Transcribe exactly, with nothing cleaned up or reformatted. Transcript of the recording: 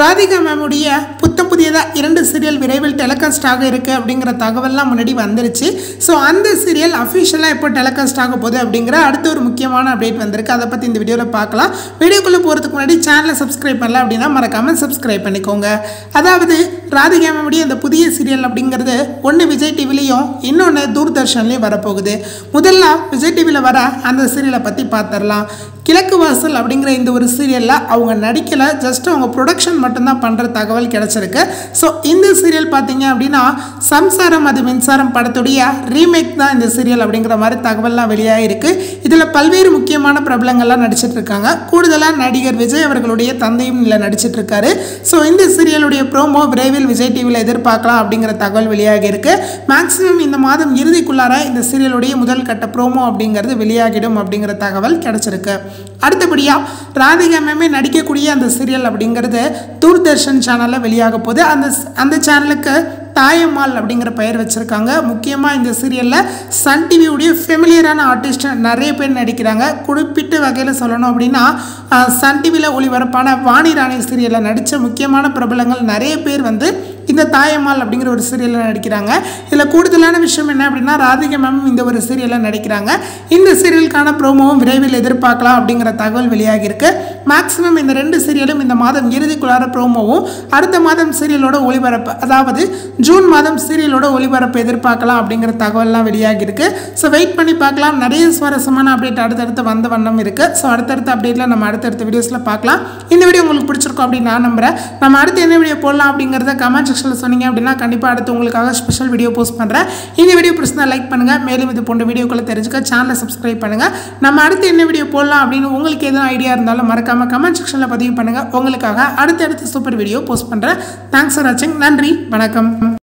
ராதிகா மேமுடைய புத்தம் புதியதாக இரண்டு சீரியல் விரைவில் டெலிகாஸ்ட் ஆக இருக்குது அப்படிங்கிற தகவல்லாம் முன்னாடி வந்துருச்சு. ஸோ அந்த சீரியல் அஃபிஷியலாக எப்போ டெலிகாஸ்ட் ஆக போகுது அப்படிங்கிற அடுத்த ஒரு முக்கியமான அப்டேட் வந்திருக்கு. அதை பற்றி இந்த வீடியோவில் பார்க்கலாம். வீடியோக்குள்ளே போகிறதுக்கு முன்னாடி சேனலை சப்ஸ்கிரைப் பண்ணல அப்படின்னா மறக்காமல் சப்ஸ்கிரைப் பண்ணிக்கோங்க. அதாவது ராதிகா மேமுடைய அந்த புதிய சீரியல் அப்படிங்கிறது ஒன்று விஜய் டிவிலையும் இன்னொன்று தூர்தர்ஷன்லேயும் வரப்போகுது. முதல்ல விஜய் டிவியில் வர அந்த சீரியலை பற்றி பார்த்துடலாம். கிழக்கு வாசல் அப்படிங்கிற இந்த ஒரு சீரியலில் அவங்க நடிக்கலை, ஜஸ்ட் அவங்க ப்ரொடக்ஷன் மட்டும்தான் பண்ணுற தகவல் கிடச்சிருக்கு. ஸோ இந்த சீரியல் பார்த்தீங்க அப்படின்னா சம்சாரம் அது மின்சாரம் படத்துடைய ரீமேக் தான் இந்த சீரியல் அப்படிங்கிற மாதிரி தகவல்லாம் வெளியாகிருக்கு. இதில் பல்வேறு முக்கியமான பிரபலங்கள்லாம் நடிச்சிட்டு இருக்காங்க. கூடுதலாக நடிகர் விஜய் அவர்களுடைய தந்தையும் இதில் நடிச்சிட்டு இருக்காரு. ஸோ இந்த சீரியலுடைய ப்ரோமோ விரைவில் விஜய் டிவியில் எதிர்பார்க்கலாம் அப்படிங்கிற தகவல் வெளியாகி இருக்கு. மேக்ஸிமம் இந்த மாதம் இறுதிக்குள்ளார இந்த சீரியலுடைய முதல் கட்ட ப்ரோமோ அப்படிங்கிறது வெளியாகிடும் அப்படிங்கிற தகவல் கிடச்சிருக்கு. அடுத்தபடியாக ராதிகா மேமே நடிக்கக்கூடிய அந்த சீரியல் அப்படிங்கிறது தூர்தர்ஷன் சேனலில் வெளியாக போகுது. அந்த அந்த சேனலுக்கு தாயம்மாள் அப்படிங்கிற பெயர் வச்சுருக்காங்க. முக்கியமாக இந்த சீரியலில் சன் டிவியுடைய ஃபெமிலியரான ஆர்டிஸ்ட் நிறைய பேர் நடிக்கிறாங்க. குறிப்பிட்ட வகையில் சொல்லணும் அப்படின்னா சன் டிவியில் ஒளிபரப்பான வாணி ராணி சீரியலில் நடித்த முக்கியமான பிரபலங்கள் நிறைய பேர் வந்து இந்த தாயம்மாள் அப்படிங்கிற ஒரு சீரியலில் நடிக்கிறாங்க. இதில் கூடுதலான விஷயம் என்ன அப்படின்னா ராதிகா மேம் இந்த ஒரு சீரியலில் நடிக்கிறாங்க. இந்த சீரியலுக்கான ப்ரோமோவும் விரைவில் எதிர்பார்க்கலாம் அப்படிங்கிற தகவல் வெளியாகியிருக்கு. மேக்ஸிமம் இந்த ரெண்டு சீரியலும் இந்த மாதம் இறுதிக்குள்ளார ப்ரோமோவும் அடுத்த மாதம் சீரியலோட ஒளிபரப்பு, அதாவது ஜூன் மாதம் சீரியலோட ஒளிபரப்பு எதிர்பார்க்கலாம் அப்படிங்கிற தகவல்லாம் வெளியாகியிருக்கு. ஸோ வெயிட் பண்ணி பார்க்கலாம். நிறைய சுவாரஸ்யமான அப்டேட் அடுத்தடுத்து வந்த வண்ணம் இருக்குது. ஸோ அடுத்தடுத்த அப்டேட்டில் நம்ம அடுத்தடுத்த வீடியோஸில் பார்க்கலாம். இந்த வீடியோ உங்களுக்கு பிடிச்சிருக்கோம் அப்படின்னு நான் நம்புகிறேன். நம்ம அடுத்து என்ன வீடியோ போடலாம் அப்படிங்கிறத கமெண்ட் செக்ஷனில் சொன்னீங்க அப்படின்னா கண்டிப்பாக அடுத்து உங்களுக்காக ஸ்பெஷல் வீடியோ போஸ்ட் பண்ணுறேன். இந்த வீடியோ பிடிச்சிருந்தா லைக் பண்ணுங்கள். மேலும் இது போன்ற வீடியோக்களை தெரிஞ்சுக்க சேனலை சப்ஸ்கிரைப் பண்ணுங்கள். நம்ம அடுத்து என்ன வீடியோ போடலாம் அப்படின்னு உங்களுக்கு எதுவும் ஐடியா இருந்தாலும் மறக்காமல் கமெண்ட் செக்ஷனில் பதிவு பண்ணுங்கள். உங்களுக்காக அடுத்தடுத்து சூப்பர் வீடியோ போஸ்ட் பண்ணுறேன். தேங்க்ஸ் ஃபார் வாட்சிங். நன்றி, வணக்கம்.